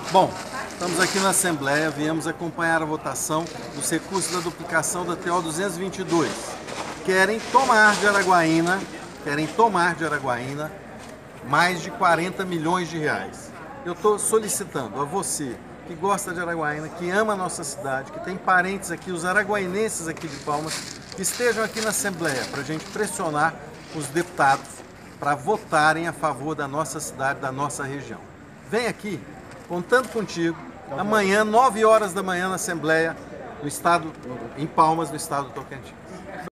Bom, estamos aqui na Assembleia, viemos acompanhar a votação dos recursos da duplicação da TO 222. Querem tomar de Araguaína mais de 40 milhões de reais. Eu estou solicitando a você que gosta de Araguaína, que ama a nossa cidade, que tem parentes aqui, os araguainenses aqui de Palmas, que estejam aqui na Assembleia para a gente pressionar os deputados para votarem a favor da nossa cidade, da nossa região. Vem aqui, contando contigo, amanhã, 9 horas da manhã, na Assembleia, no estado, em Palmas, no estado do Tocantins.